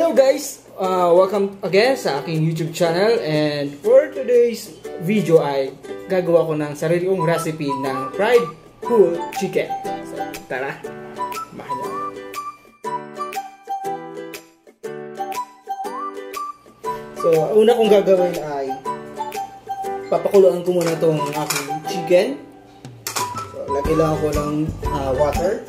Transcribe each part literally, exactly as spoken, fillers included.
Hello guys! Uh, welcome again sa aking YouTube channel, and for today's video ay gagawa ko ng sarili kong recipe ng fried whole chicken. So tara, samahan niyo. So una kong gagawin ay papakuluan ko muna itong aking chicken. So lagyan lang ako ng uh, water.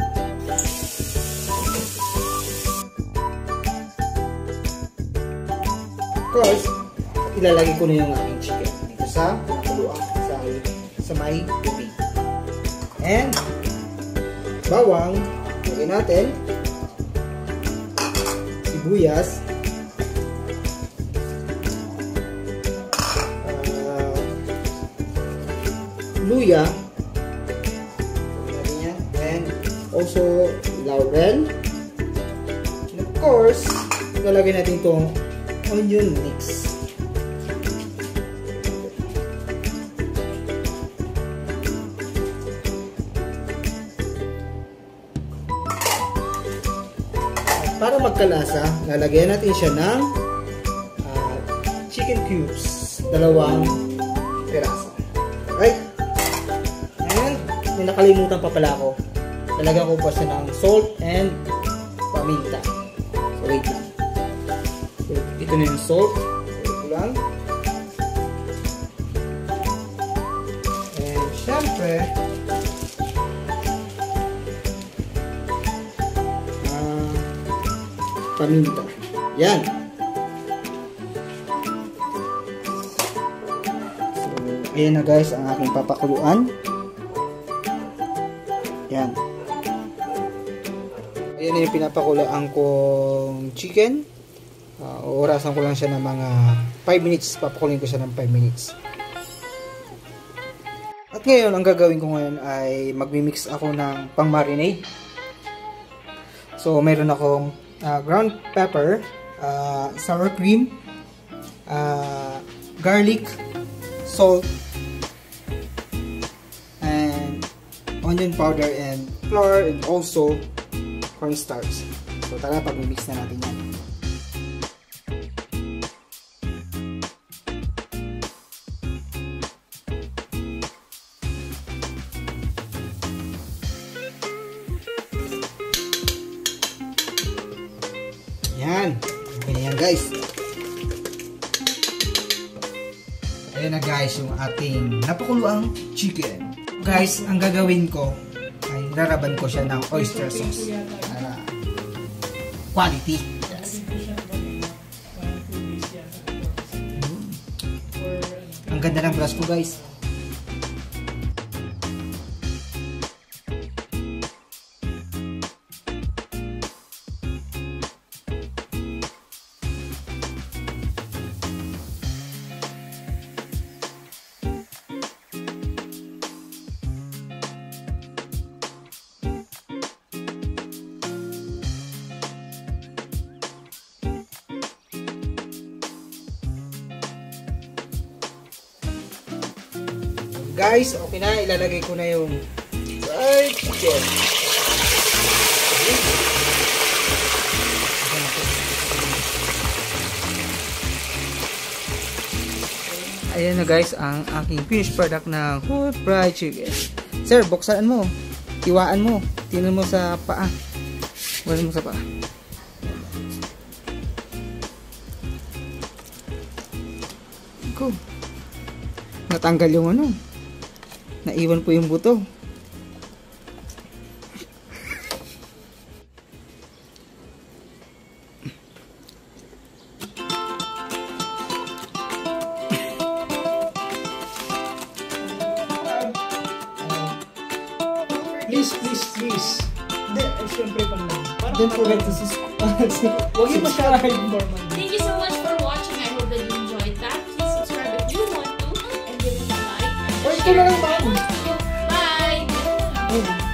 Of course, ilalagay ko na yung aking chicken dito sa pakuluan sa, sa may tubig. And bawang, lagyan natin sibuyas, uh, luya, and also laurel, and of course ilalagay natin itong onion mix. Para magkalasa, lalagyan natin siya ng uh, chicken cubes, dalawang piraso. Right? And may nakalimutan pa pala ako. Lalagyan ko pa siya ng salt and paminta. So wait lang. Ito na yung salt. Ito lang. And syempre, uh, paminta. Yan. So, ayan na guys ang aking papakuluan. Yan. Ayan na yung pinapakuluan kong chicken. Uh, orasan ko lang siya ng mga five minutes. Papakulin ko siya ng five minutes. At ngayon, ang gagawin ko ngayon ay magmi-mix ako ng pang-marinade. So, meron akong uh, ground pepper, uh, sour cream, uh, garlic, salt, and onion powder, and flour, and also cornstarch. So, tara, pag-mix na natin yan. Yan. Okay na yan guys. Ayan na guys yung ating napakuluang chicken. Guys, ang gagawin ko ay raraban ko siya ng oyster sauce. Para quality. Yes. Mm. Ang ganda ng brush ko guys. Guys, okay na. Ilalagay ko na yung fried chicken. Ayan na guys, ang aking finished product na whole fried chicken. Sir, buksan mo. Tiwaan mo. Tingnan mo sa paa. Wala mo sa paa. Go. Natanggal yung ano. Naiwan po yung buto. Please, please, please. Hindi, ay syempre pa naman. Don't forget to subscribe. Huwag yung masyarahin for man. Thank you so much for watching. I hope that you enjoyed that. Please subscribe if you want to. And give it a like. Or ito na lang ba? Bye! Oh.